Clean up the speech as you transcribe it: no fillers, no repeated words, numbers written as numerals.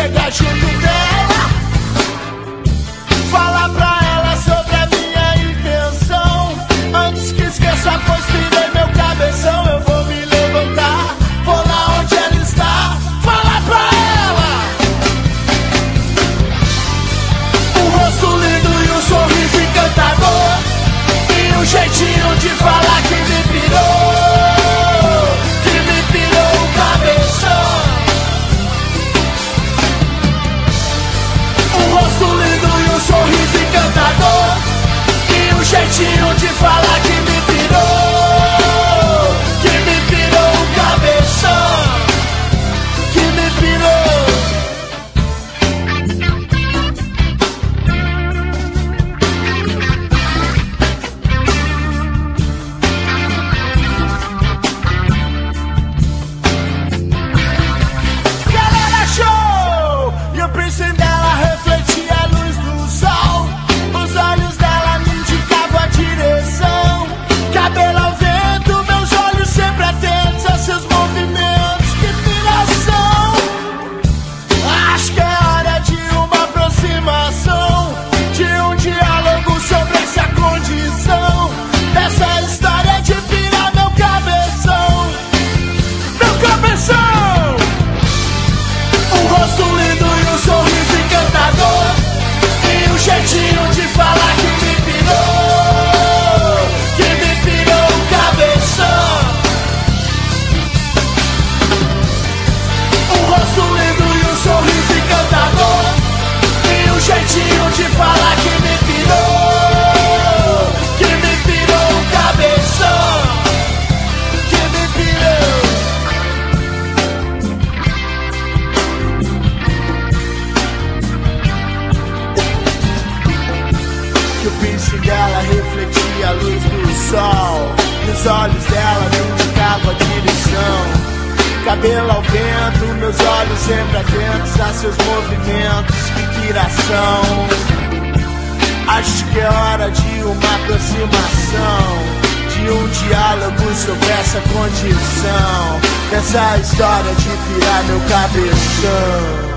chegar junto dela, falar pra ela sobre a minha intenção. Antes que esqueça, pois virei meu cabeção. Eu vou me levantar, vou lá onde ela está, falar pra ela. Um rosto lindo e um sorriso encantador, e um jeitinho de falar que me pirou, o cabeção. Um rosto lindo e um sorriso encantador, e um jeitinho de falar que me pirou, o cabeção, que me pirou. Galera, show! E o piercing dela refletia a luz do sol, os olhos dela me indicavam a direção. Cabelo ao vento, meus olhos sempre atentos a seus movimentos. Que piração! Acho que é hora de uma aproximação, de um diálogo sobre essa condição, dessa história de pirar meu cabeção. Meu cabeção! Um rosto lindo e um sorriso encantador, e um jeitinho de falar que me pirou, o cabeção. Um rosto lindo e um sorriso encantador, e um jeitinho de falar que me pirou, o cabeção, que me pirou. Que o piercing dela refletia a luz do sol, e os olhos dela me indicavam a direção. Cabelo ao vento, meus olhos sempre atentos a seus movimentos. Que piração! Acho que é hora de uma aproximação, de um diálogo sobre essa condição, dessa história de pirar meu cabeção.